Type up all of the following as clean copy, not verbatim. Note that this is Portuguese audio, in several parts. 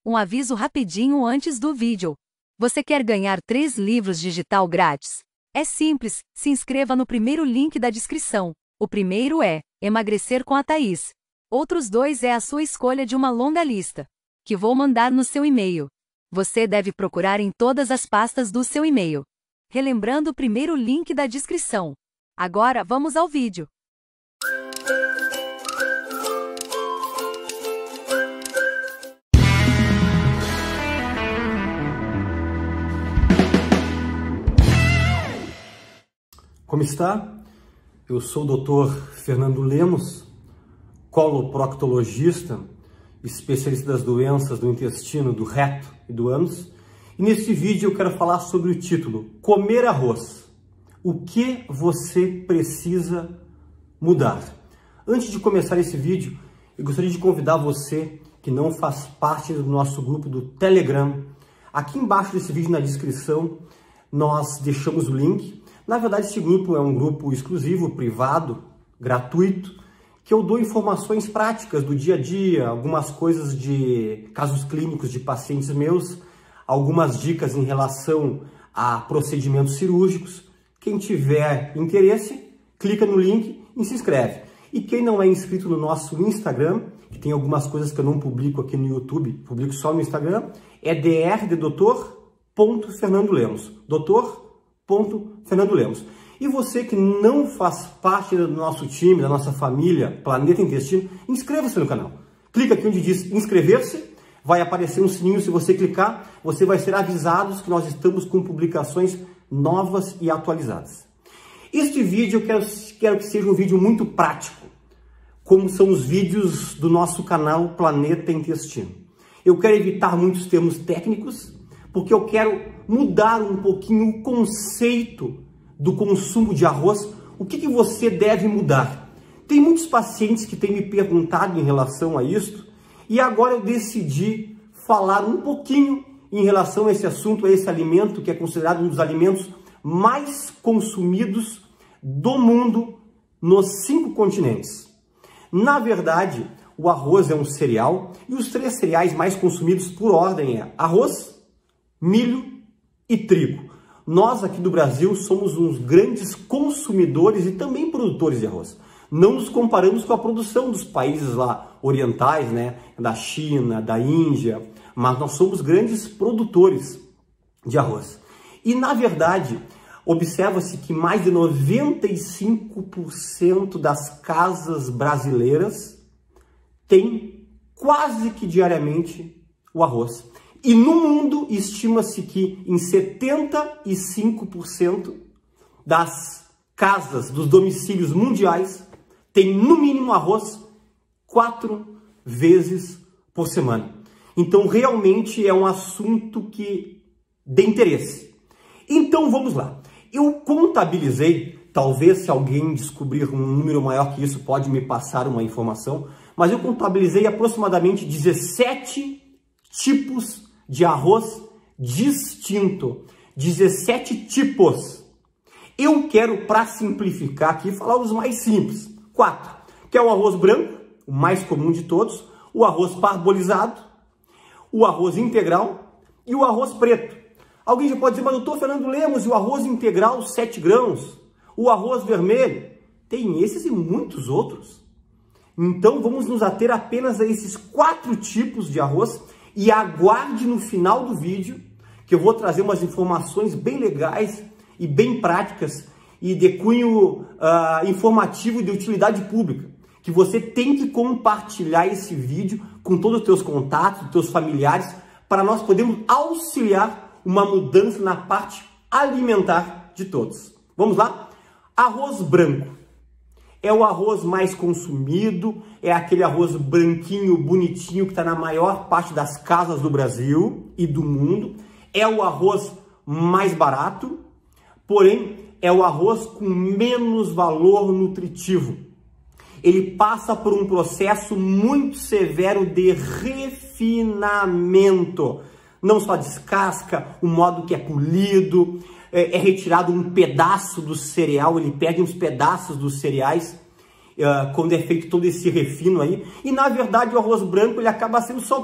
Um aviso rapidinho antes do vídeo. Você quer ganhar 3 livros digital grátis? É simples, se inscreva no primeiro link da descrição. O primeiro é Emagrecer com a Thaís. Outros 2 é a sua escolha de uma longa lista, que vou mandar no seu e-mail. Você deve procurar em todas as pastas do seu e-mail. Relembrando o primeiro link da descrição. Agora vamos ao vídeo. Como está? Eu sou o Dr. Fernando Lemos, coloproctologista, especialista das doenças do intestino, do reto e do ânus. E nesse vídeo eu quero falar sobre o título Comer arroz. O que você precisa mudar? Antes de começar esse vídeo, eu gostaria de convidar você que não faz parte do nosso grupo do Telegram. Aqui embaixo desse vídeo, na descrição, nós deixamos o link. Na verdade, esse grupo é um grupo exclusivo, privado, gratuito, que eu dou informações práticas do dia a dia, algumas coisas de casos clínicos de pacientes meus, algumas dicas em relação a procedimentos cirúrgicos. Quem tiver interesse, clica no link e se inscreve. E quem não é inscrito no nosso Instagram, que tem algumas coisas que eu não publico aqui no YouTube, publico só no Instagram, é dr.fernandolemos. Fernando Lemos. E você que não faz parte do nosso time, da nossa família, Planeta Intestino, inscreva-se no canal. Clica aqui onde diz inscrever-se, vai aparecer um sininho, se você clicar, você vai ser avisado que nós estamos com publicações novas e atualizadas. Este vídeo eu quero que seja um vídeo muito prático, como são os vídeos do nosso canal Planeta Intestino. Eu quero evitar muitos termos técnicos, porque eu quero mudar um pouquinho o conceito do consumo de arroz. O que você deve mudar? Tem muitos pacientes que têm me perguntado em relação a isso, e agora eu decidi falar um pouquinho em relação a esse assunto, a esse alimento que é considerado um dos alimentos mais consumidos do mundo nos 5 continentes. Na verdade, o arroz é um cereal, e os 3 cereais mais consumidos por ordem é arroz, milho e trigo. Nós aqui do Brasil somos uns grandes consumidores e também produtores de arroz. Não nos comparamos com a produção dos países lá orientais, né, da China, da Índia, mas nós somos grandes produtores de arroz. E na verdade, observa-se que mais de 95% das casas brasileiras têm quase que diariamente o arroz. E no mundo, estima-se que em 75% das casas, dos domicílios mundiais, tem no mínimo arroz 4 vezes por semana. Então, realmente é um assunto que de interesse. Então, vamos lá. Eu contabilizei, talvez se alguém descobrir um número maior que isso, pode me passar uma informação, mas eu contabilizei aproximadamente 17 tipos de arroz distinto, 17 tipos. Eu quero, para simplificar aqui, falar os mais simples. 4, que é o arroz branco, o mais comum de todos, o arroz parbolizado, o arroz integral e o arroz preto. Alguém já pode dizer, mas doutor Fernando Lemos, e o arroz integral 7 grãos, o arroz vermelho? Tem esses e muitos outros. Então vamos nos ater apenas a esses 4 tipos de arroz. E aguarde no final do vídeo, que eu vou trazer umas informações bem legais e bem práticas e de cunho informativo e de utilidade pública, que você tem que compartilhar esse vídeo com todos os teus contatos, teus familiares, para nós podermos auxiliar uma mudança na parte alimentar de todos. Vamos lá? Arroz branco. É o arroz mais consumido, é aquele arroz branquinho, bonitinho, que está na maior parte das casas do Brasil e do mundo. É o arroz mais barato, porém é o arroz com menos valor nutritivo. Ele passa por um processo muito severo de refinamento. Não só descasca, o modo que é polido, é retirado um pedaço do cereal, ele perde uns pedaços dos cereais, quando é feito todo esse refino aí. E na verdade o arroz branco ele acaba sendo só o quê?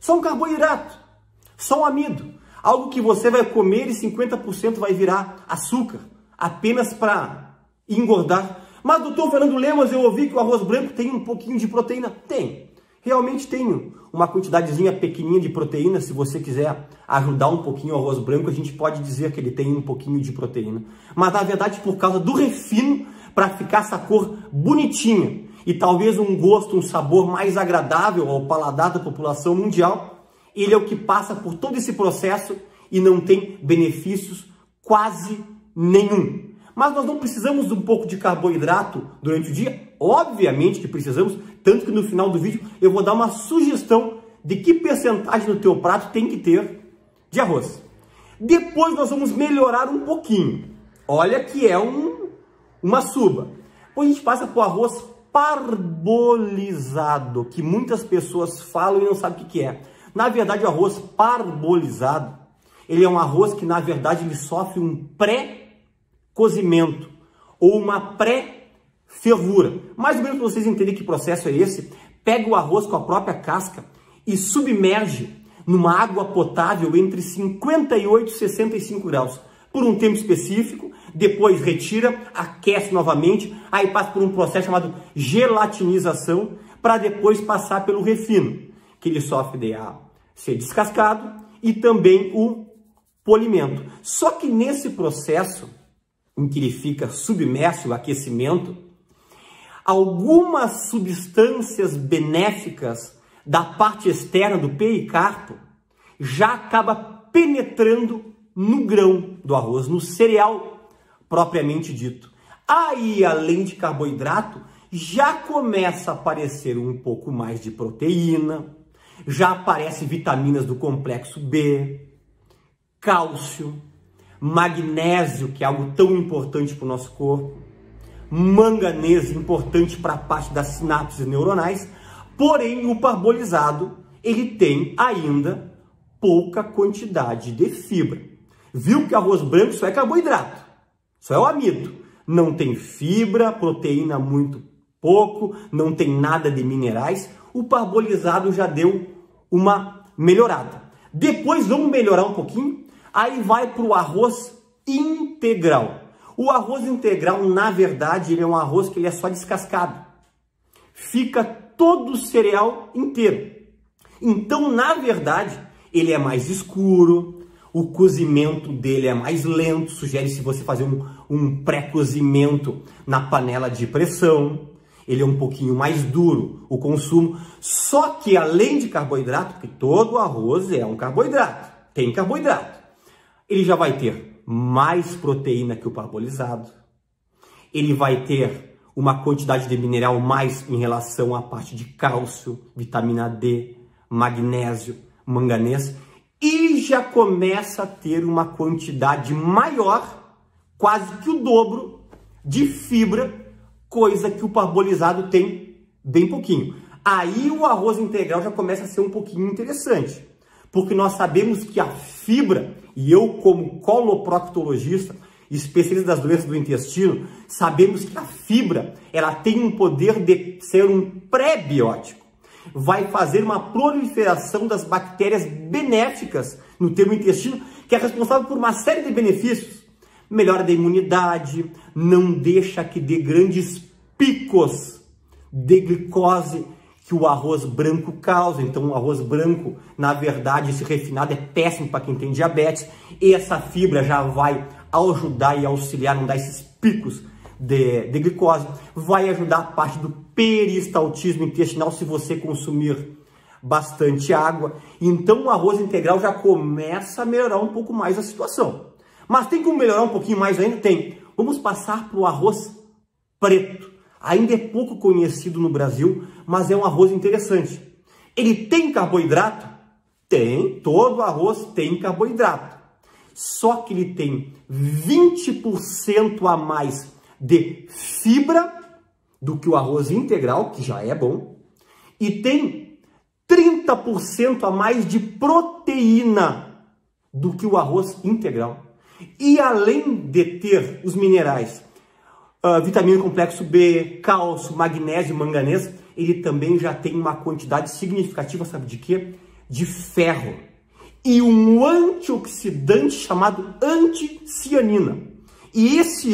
Só um carboidrato, só um amido. Algo que você vai comer e 50% vai virar açúcar, apenas para engordar. Mas, doutor Fernando Lemos, eu ouvi que o arroz branco tem um pouquinho de proteína. Tem, realmente tem uma quantidadezinha pequenininha de proteína. Se você quiser ajudar um pouquinho o arroz branco, a gente pode dizer que ele tem um pouquinho de proteína. Mas, na verdade, por causa do refino, para ficar essa cor bonitinha e talvez um gosto, um sabor mais agradável ao paladar da população mundial, ele é o que passa por todo esse processo e não tem benefícios quase nenhum. Mas nós não precisamos de um pouco de carboidrato durante o dia? Obviamente que precisamos, tanto que no final do vídeo eu vou dar uma sugestão de que percentagem no teu prato tem que ter de arroz. Depois nós vamos melhorar um pouquinho. Olha que é uma suba. Depois a gente passa para o arroz parbolizado, que muitas pessoas falam e não sabem o que é. Na verdade, o arroz parbolizado, ele é um arroz que, na verdade, ele sofre um pré-cozimento ou uma pré-fervura. Mais ou menos para vocês entenderem que processo é esse, pega o arroz com a própria casca e submerge numa água potável entre 58 e 65 graus por um tempo específico, depois retira, aquece novamente, aí passa por um processo chamado gelatinização para depois passar pelo refino, que ele sofre de ser descascado e também o polimento. Só que nesse processo em que ele fica submerso, o aquecimento, algumas substâncias benéficas da parte externa do pericarpo já acaba penetrando no grão do arroz, no cereal propriamente dito. Aí, além de carboidrato, já começa a aparecer um pouco mais de proteína, já aparecem vitaminas do complexo B, cálcio, magnésio, que é algo tão importante para o nosso corpo, manganês, importante para a parte das sinapses neuronais. Porém, o parbolizado, ele tem ainda pouca quantidade de fibra. Viu que arroz branco só é carboidrato, só é o amido. Não tem fibra, proteína muito pouco, não tem nada de minerais. O parbolizado já deu uma melhorada. Depois vamos melhorar um pouquinho, aí vai para o arroz integral. O arroz integral, na verdade, ele é um arroz que ele é só descascado. Fica todo o cereal inteiro. Então, na verdade, ele é mais escuro, o cozimento dele é mais lento, sugere-se você fazer um pré-cozimento na panela de pressão. Ele é um pouquinho mais duro, o consumo. Só que além de carboidrato, porque todo arroz é um carboidrato, tem carboidrato, ele já vai ter mais proteína que o parbolizado. Ele vai ter uma quantidade de mineral mais em relação à parte de cálcio, vitamina D, magnésio, manganês. E já começa a ter uma quantidade maior, quase que o dobro, de fibra, coisa que o parbolizado tem bem pouquinho. Aí o arroz integral já começa a ser um pouquinho interessante, porque nós sabemos que a fibra, e eu como coloproctologista, especialista das doenças do intestino, sabemos que a fibra ela tem um poder de ser um pré-biótico. Vai fazer uma proliferação das bactérias benéficas no teu intestino, que é responsável por uma série de benefícios. Melhora da imunidade, não deixa que dê grandes picos de glicose que o arroz branco causa. Então o arroz branco, na verdade, esse refinado é péssimo para quem tem diabetes. E essa fibra já vai ajudar e auxiliar, não dar esses picos de glicose. Vai ajudar a parte do peristaltismo intestinal se você consumir bastante água. Então o arroz integral já começa a melhorar um pouco mais a situação. Mas tem como melhorar um pouquinho mais ainda? Tem. Vamos passar para o arroz preto. Ainda é pouco conhecido no Brasil, mas é um arroz interessante. Ele tem carboidrato? Tem. Todo arroz tem carboidrato. Só que ele tem 20% a mais de fibra do que o arroz integral, que já é bom, e tem 30% a mais de proteína do que o arroz integral. E além de ter os minerais, vitamina do complexo B, cálcio, magnésio, manganês, ele também já tem uma quantidade significativa, sabe de quê? de ferro e um antioxidante chamado anticianina. E esse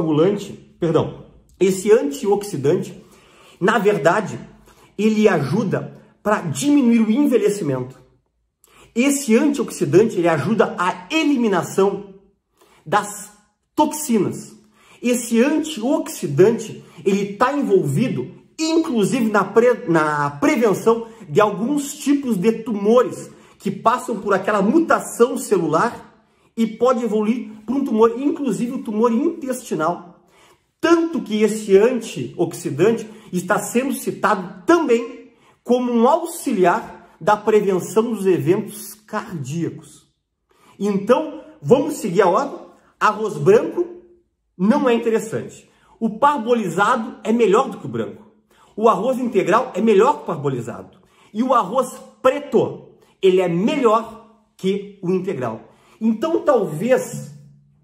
esse antioxidante, na verdade, ele ajuda para diminuir o envelhecimento. Esse antioxidante, ele ajuda a eliminação das toxinas. Esse antioxidante, ele está envolvido, inclusive, na prevenção de alguns tipos de tumores que passam por aquela mutação celular e pode evoluir para um tumor, inclusive o tumor intestinal. Tanto que esse antioxidante está sendo citado também como um auxiliar da prevenção dos eventos cardíacos. Então, vamos seguir a ordem. Arroz branco não é interessante. O parbolizado é melhor do que o branco. O arroz integral é melhor que o parbolizado. E o arroz preto, ele é melhor que o integral. Então, talvez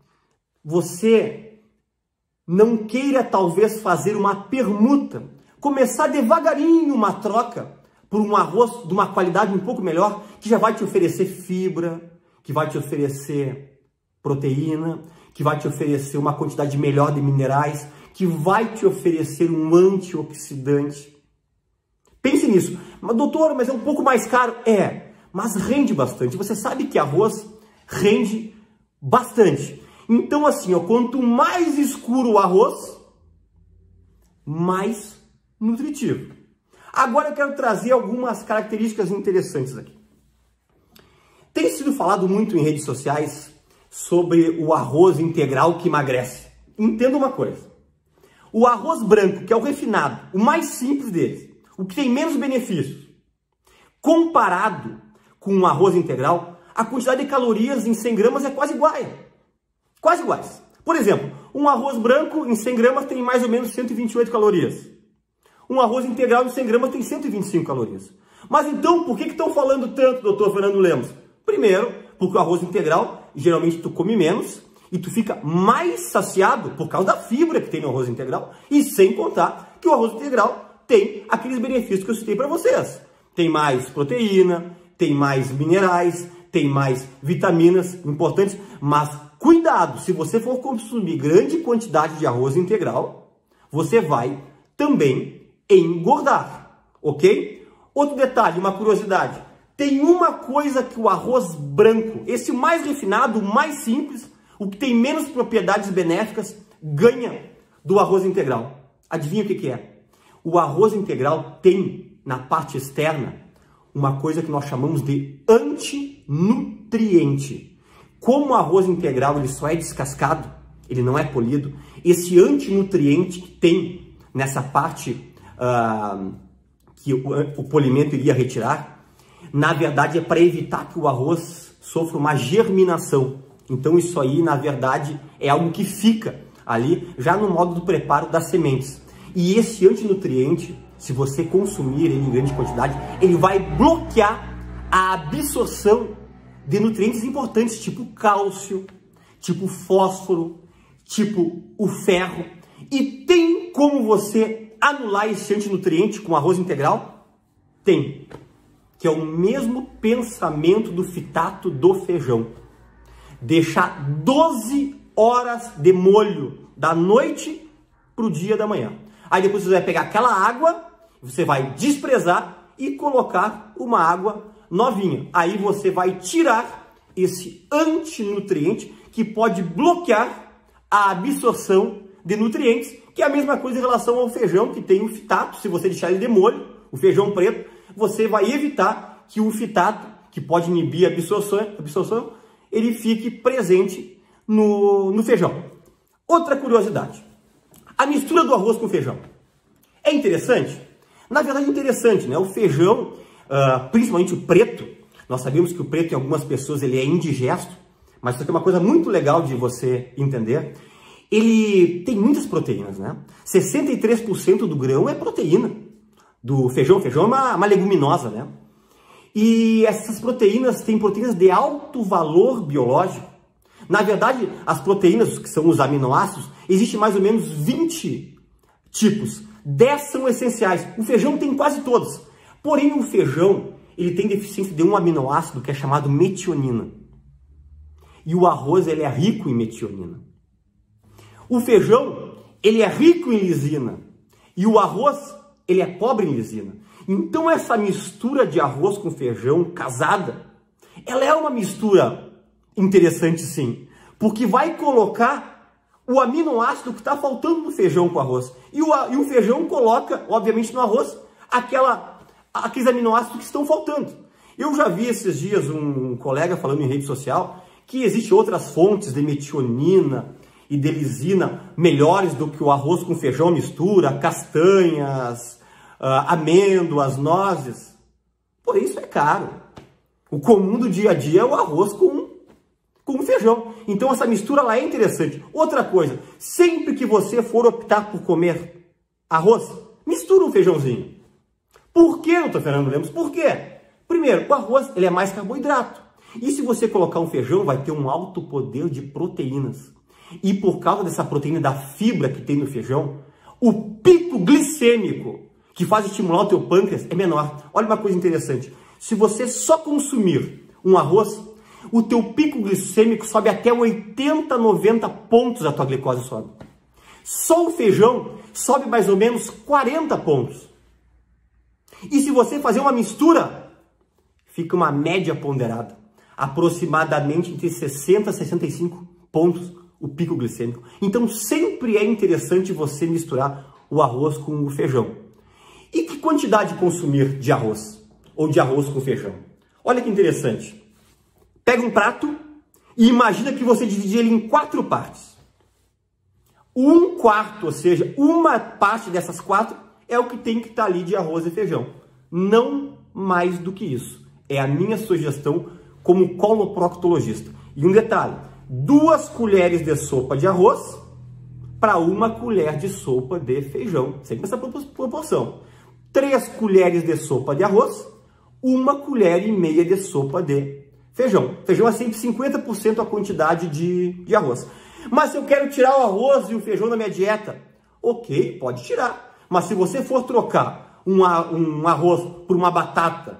você não queira, fazer uma permuta, começar devagarinho uma troca por um arroz de uma qualidade um pouco melhor, que já vai te oferecer fibra, que vai te oferecer proteína, que vai te oferecer uma quantidade melhor de minerais, que vai te oferecer um antioxidante. Pense nisso. Mas, doutor, mas é um pouco mais caro? É, mas rende bastante. Você sabe que arroz rende bastante. Então, assim, ó, quanto mais escuro o arroz, mais nutritivo. Agora eu quero trazer algumas características interessantes aqui. Tem sido falado muito em redes sociais sobre o arroz integral que emagrece. Entenda uma coisa. O arroz branco, que é o refinado, o mais simples deles, o que tem menos benefícios, comparado com o arroz integral, a quantidade de calorias em 100 gramas é quase igual. Quase iguais. Por exemplo, um arroz branco em 100 gramas tem mais ou menos 128 calorias. Um arroz integral em 100 gramas tem 125 calorias. Mas então, por que estão falando tanto, doutor Fernando Lemos? Primeiro, porque o arroz integral, geralmente tu come menos e tu fica mais saciado por causa da fibra que tem no arroz integral. E sem contar que o arroz integral tem aqueles benefícios que eu citei para vocês. Tem mais proteína, tem mais minerais, tem mais vitaminas importantes. Mas cuidado, se você for consumir grande quantidade de arroz integral, você vai também engordar, ok? Outro detalhe, uma curiosidade. Tem uma coisa que o arroz branco, esse mais refinado, o mais simples, o que tem menos propriedades benéficas, ganha do arroz integral. Adivinha o que é? O arroz integral tem, na parte externa, uma coisa que nós chamamos de antinutriente. Como o arroz integral ele só é descascado, ele não é polido, esse antinutriente que tem nessa parte que o polimento iria retirar, na verdade é para evitar que o arroz sofra uma germinação. Então isso aí, na verdade, é algo que fica ali já no modo do preparo das sementes. E esse antinutriente, se você consumir ele em grande quantidade, ele vai bloquear a absorção de nutrientes importantes, tipo cálcio, tipo fósforo, tipo o ferro. E tem como você anular esse antinutriente com arroz integral? Tem. Que é o mesmo pensamento do fitato do feijão. Deixar 12 horas de molho da noite para o dia da manhã. Aí depois você vai pegar aquela água, você vai desprezar e colocar uma água novinha. Aí você vai tirar esse antinutriente que pode bloquear a absorção de nutrientes, que é a mesma coisa em relação ao feijão, que tem o fitato. Se você deixar ele de molho, o feijão preto, você vai evitar que o fitato, que pode inibir a absorção, ele fique presente no feijão. Outra curiosidade, a mistura do arroz com o feijão. É interessante? Na verdade é interessante, né? O feijão, principalmente o preto, nós sabemos que o preto em algumas pessoas ele é indigesto, mas isso aqui é uma coisa muito legal de você entender. Ele tem muitas proteínas, né? 63% do grão é proteína do feijão. O feijão é uma leguminosa, né? E essas proteínas têm proteínas de alto valor biológico. Na verdade, as proteínas, que são os aminoácidos, existem mais ou menos 20 tipos. 10 são essenciais. O feijão tem quase todos. Porém, o feijão, ele tem deficiência de um aminoácido que é chamado metionina. E o arroz, ele é rico em metionina. O feijão, ele é rico em lisina. E o arroz, ele é pobre em lisina. Então essa mistura de arroz com feijão casada, ela é uma mistura interessante sim. Porque vai colocar o aminoácido que está faltando no feijão com arroz. E o feijão coloca, obviamente, no arroz, aqueles aminoácidos que estão faltando. Eu já vi esses dias um colega falando em rede social que existem outras fontes de metionina e de lisina melhores do que o arroz com feijão mistura, castanhas, amêndoas, nozes. Porém, isso é caro. O comum do dia a dia é o arroz com feijão. Então, essa mistura lá é interessante. Outra coisa, sempre que você for optar por comer arroz, mistura um feijãozinho. Por que, doutor Fernando Lemos? Por quê? Primeiro, o arroz ele é mais carboidrato. E se você colocar um feijão, vai ter um alto poder de proteínas. E por causa dessa proteína, da fibra que tem no feijão, o pico glicêmico que faz estimular o teu pâncreas é menor. Olha uma coisa interessante. Se você só consumir um arroz, o teu pico glicêmico sobe até 80, 90 pontos, a tua glicose sobe. Só o feijão sobe mais ou menos 40 pontos. E se você fazer uma mistura, fica uma média ponderada. Aproximadamente entre 60 e 65 pontos o pico glicêmico. Então sempre é interessante você misturar o arroz com o feijão. E que quantidade consumir de arroz? Ou de arroz com feijão? Olha que interessante. Pega um prato e imagina que você divide ele em 4 partes. 1/4, ou seja, uma parte dessas 4 é o que tem que estar ali de arroz e feijão. Não mais do que isso. É a minha sugestão como coloproctologista. E um detalhe, 2 colheres de sopa de arroz para 1 colher de sopa de feijão. Sempre essa proporção. 3 colheres de sopa de arroz, 1,5 colher de sopa de feijão. Feijão é sempre 50% a quantidade de arroz. Mas se eu quero tirar o arroz e o feijão da minha dieta, ok, pode tirar. Mas se você for trocar um arroz por uma batata,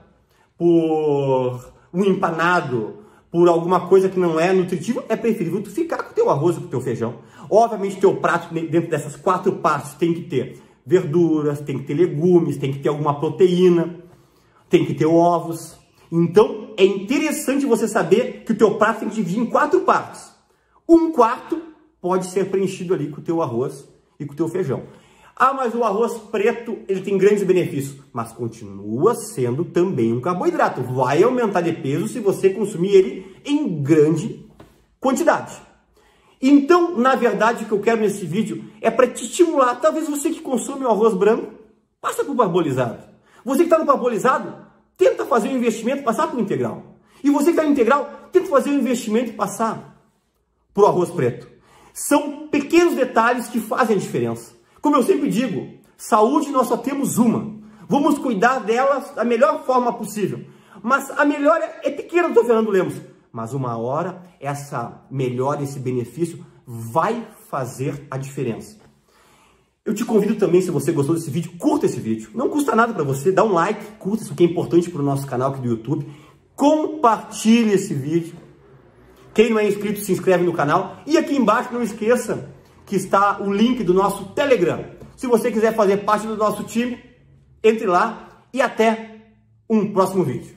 por um empanado, por alguma coisa que não é nutritiva, é preferível tu ficar com o teu arroz e com o teu feijão. Obviamente, teu prato, dentro dessas 4 partes, tem que ter verduras, tem que ter legumes, tem que ter alguma proteína, tem que ter ovos. Então, é interessante você saber que o teu prato tem que dividir em 4 partes. 1/4 pode ser preenchido ali com o teu arroz e com o teu feijão. Ah, mas o arroz preto, ele tem grandes benefícios, mas continua sendo também um carboidrato. Vai aumentar de peso se você consumir ele em grande quantidade. Então, na verdade, o que eu quero nesse vídeo é para te estimular. Talvez você que consome o arroz branco, passa para o parbolizado. Você que está no parbolizado, tenta fazer um investimento e passar para o integral. E você que está no integral, tenta fazer um investimento e passar para o arroz preto. São pequenos detalhes que fazem a diferença. Como eu sempre digo, saúde nós só temos uma. Vamos cuidar dela da melhor forma possível. Mas a melhora é pequena, doutor Fernando Lemos. Mas uma hora, essa melhora, esse benefício vai fazer a diferença. Eu te convido também, se você gostou desse vídeo, curta esse vídeo. Não custa nada para você, dá um like, curta isso que é importante para o nosso canal aqui do YouTube. Compartilhe esse vídeo. Quem não é inscrito, se inscreve no canal. E aqui embaixo, não esqueça que está o link do nosso Telegram. Se você quiser fazer parte do nosso time, entre lá e até um próximo vídeo.